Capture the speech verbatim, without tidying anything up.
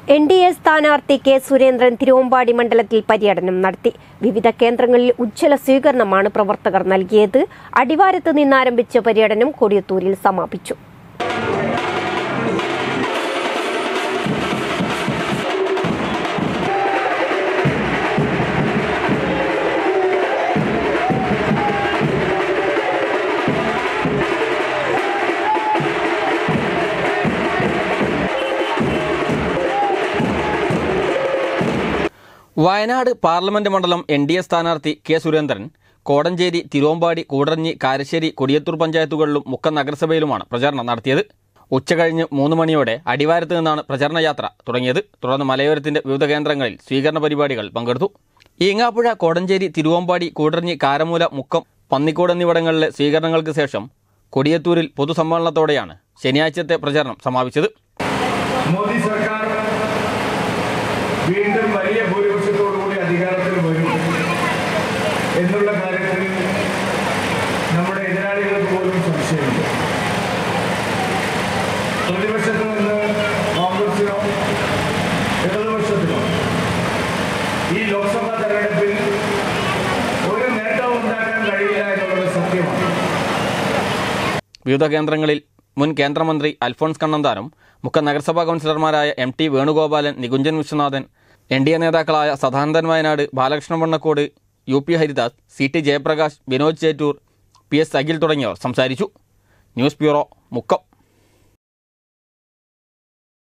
N D A സ്ഥാനാർത്ഥി K Surendran Thiruvambady മണ്ഡലത്തിൽ പര്യടനം നടത്തി. വിവിധ കേന്ദ്രങ്ങളിൽ ഉജ്ജ്വല സ്വീകരണമാണ് പ്രവർത്തകർ നൽകിയത്. അടിവാരത്ത് നിന്നാരംഭിച്ച പര്യടനം കൊടിയത്തൂരിൽ സമാപിച്ചു. വയനാട് പാർലമെന്റ് മണ്ഡലം എൻ ഡി എ സ്ഥാനാർത്ഥി കെ സുരേന്ദ്രൻ കോടഞ്ചേരി, തിരുവമ്പാടി, കൂടരഞ്ഞി, കാരശ്ശേരി, കൊടിയത്തൂർ പഞ്ചായത്തുകളിലും മുക്കം നഗരസഭയിലുമാണ് പ്രചാരണം നടത്തിയത്. ഉച്ചകഴിഞ്ഞ് മൂന്ന് മണിയോടെ അടിവാരത്ത് നിന്നാണ് പ്രചാരണ യാത്ര തുടങ്ങിയത്. തുടർന്ന് മലയോരത്തിന്റെ വിവിധ കേന്ദ്രങ്ങളിൽ സ്വീകരണ പരിപാടികൾ പങ്കെടുത്തു. ഈങ്ങാപ്പുഴ, കോടഞ്ചേരി, തിരുവമ്പാടി, കൂടരഞ്ഞി, കാരമൂല, മുക്കം, പന്നിക്കോട് എന്നിവിടങ്ങളിലെ സ്വീകരണങ്ങൾക്ക് ശേഷം കൊടിയത്തൂരിൽ പൊതുസമ്മേളനത്തോടെയാണ് ശനിയാഴ്ചത്തെ പ്രചാരണം സമാപിച്ചത്. മോദി സർക്കാർ വീണ്ടും വലിയ ഭൂരിപക്ഷത്തോടുകൂടി അധികാരത്തിൽ വരും എന്നുള്ള കാര്യത്തിൽ നമ്മുടെ എതിരാളികൾക്ക് പോലും സംശയമുണ്ട്. പ്രതിപക്ഷത്ത് നിന്ന് കോൺഗ്രസിനോ ഇടതുപക്ഷത്തിനോ ഈ ലോക്സഭാ തെരഞ്ഞെടുപ്പിൽ ഒരു നേട്ടവും ഉണ്ടാക്കാൻ കഴിയില്ല എന്നുള്ളത് സത്യമാണ്. വിവിധ കേന്ദ്രങ്ങളിൽ മുൻ കേന്ദ്രമന്ത്രി അൽഫോൺസ് കണ്ണന്താനം, മുക്കം നഗരസഭാ കൗൺസിലർമാരായ M T Venugopalan, Nikunjan Viswanathan, N D A നേതാക്കളായ Sadanandan Wayanad, Balakrishnan Vannakode, U P Haridas, C T Jayaprakash, Vinod Chettur, P S Akhil തുടങ്ങിയവർ സംസാരിച്ചു. News bureau, Mukkam.